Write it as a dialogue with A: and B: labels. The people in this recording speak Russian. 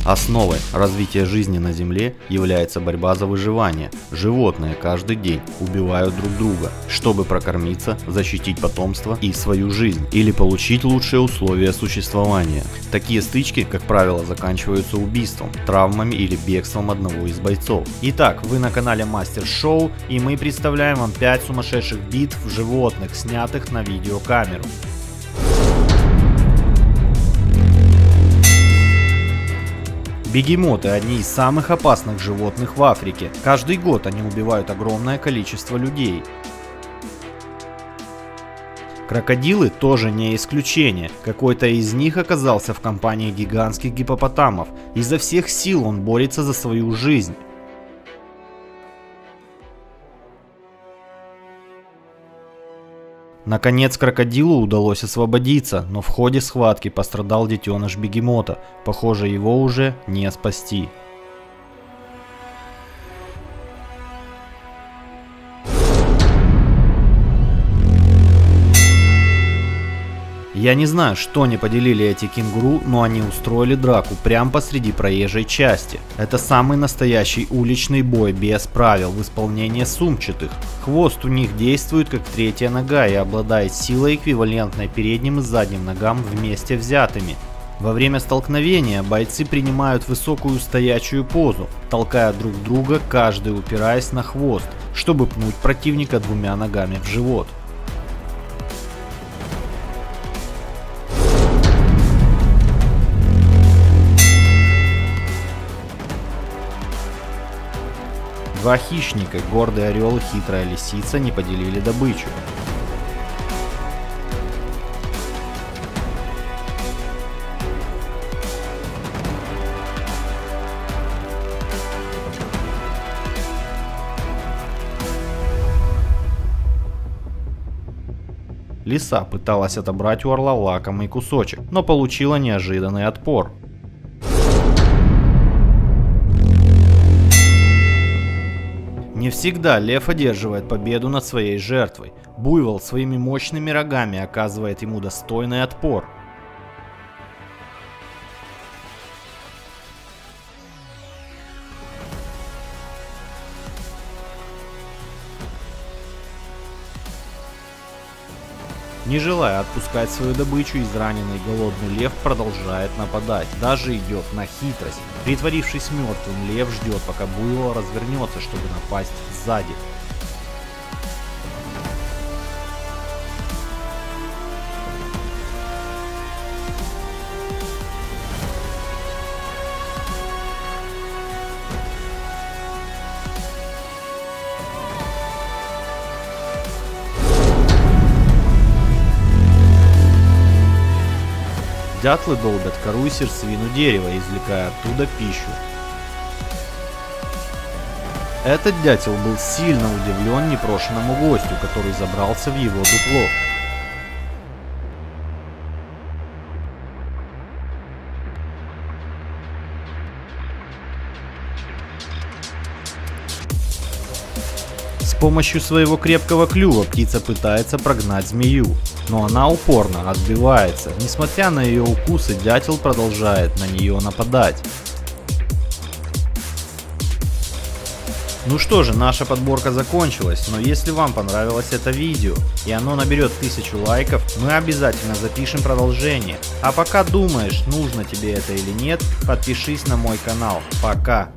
A: Основой развития жизни на Земле является борьба за выживание. Животные каждый день убивают друг друга, чтобы прокормиться, защитить потомство и свою жизнь, или получить лучшие условия существования. Такие стычки, как правило, заканчиваются убийством, травмами или бегством одного из бойцов. Итак, вы на канале Мастер Шоу, и мы представляем вам 5 сумасшедших битв животных, снятых на видеокамеру. Бегемоты – одни из самых опасных животных в Африке. Каждый год они убивают огромное количество людей. Крокодилы тоже не исключение. Какой-то из них оказался в компании гигантских гиппопотамов. Изо всех сил он борется за свою жизнь. Наконец крокодилу удалось освободиться, но в ходе схватки пострадал детеныш бегемота. Похоже, его уже не спасти. Я не знаю, что не поделили эти кенгуру, но они устроили драку прямо посреди проезжей части. Это самый настоящий уличный бой без правил в исполнении сумчатых. Хвост у них действует как третья нога и обладает силой, эквивалентной передним и задним ногам вместе взятыми. Во время столкновения бойцы принимают высокую стоячую позу, толкая друг друга, каждый упираясь на хвост, чтобы пнуть противника двумя ногами в живот. Два хищника, гордый орел и хитрая лисица, не поделили добычу. Лиса пыталась отобрать у орла лакомый кусочек, но получила неожиданный отпор. Не всегда лев одерживает победу над своей жертвой. Буйвол своими мощными рогами оказывает ему достойный отпор. Не желая отпускать свою добычу, израненный голодный лев продолжает нападать, даже идет на хитрость. Притворившись мертвым, лев ждет, пока буйвол развернется, чтобы напасть сзади. Дятлы долбят кору и сердцевину дерева, извлекая оттуда пищу. Этот дятел был сильно удивлен непрошенному гостю, который забрался в его дупло. С помощью своего крепкого клюва птица пытается прогнать змею, но она упорно отбивается. Несмотря на ее укусы, дятел продолжает на нее нападать. Ну что же, наша подборка закончилась, но если вам понравилось это видео и оно наберет 1000 лайков, мы обязательно запишем продолжение. А пока думаешь, нужно тебе это или нет, подпишись на мой канал. Пока!